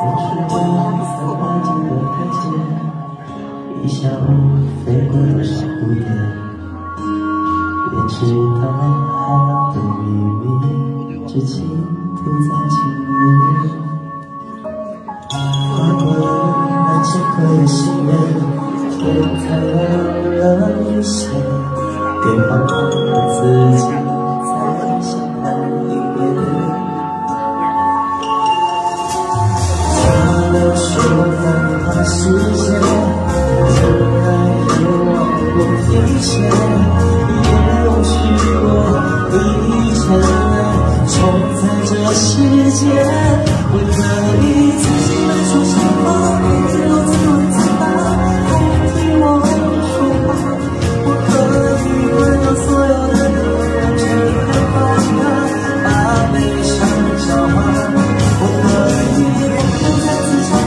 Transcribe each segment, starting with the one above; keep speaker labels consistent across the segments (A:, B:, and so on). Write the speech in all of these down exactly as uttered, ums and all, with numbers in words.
A: 我散发进的台阶，一下午飞过多少蝴蝶，也知道海浪的秘密，只倾吐在今夜。划过了那千颗的心愿，天才亮了一些，别忘了自己在相伴一夜。 说繁华世界，真爱有望我提前，也容许我一尘埃冲在这世界。我可以自己来说什么，雨落自问自答，不听我说话。我可以关掉所有的人，全开放它，把悲伤消化。我可以不再自强。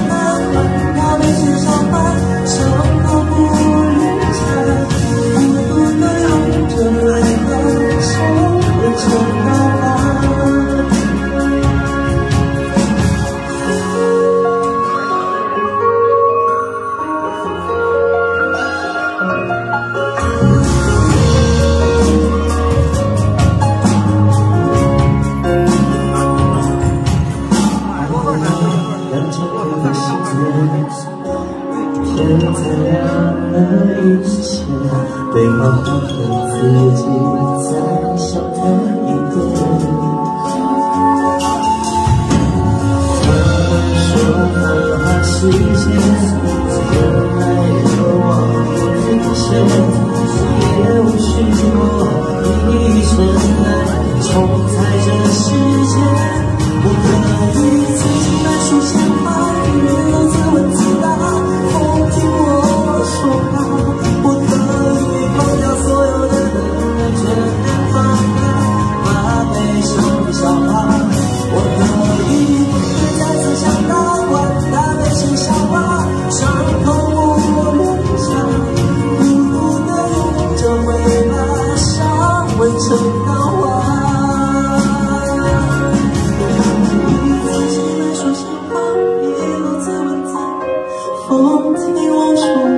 A: 天才亮了一切，被忘了自己在笑的一点。说繁华世界，真爱有望无限，也无需我一尘埃冲在这世界。我可以自己来书写话，雨落自问自答。 听我说话，我可以放掉所有的人，全然放开，把悲伤消化。我可以不再次想到完蛋的是笑话，伤口我留下，孤独的用着会把伤纹成刀划。我可以自己来说些话，一路自问自答，风听我。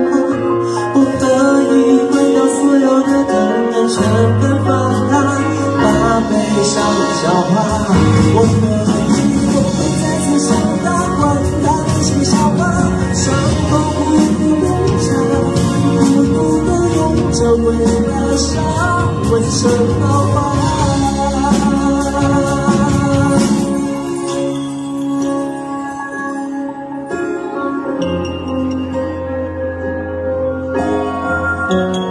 A: 全根放开，把悲伤消化。我可以不会再次想到管他那些笑话，伤口不留下，孤独的用着会把伤纹成刀划。 thank you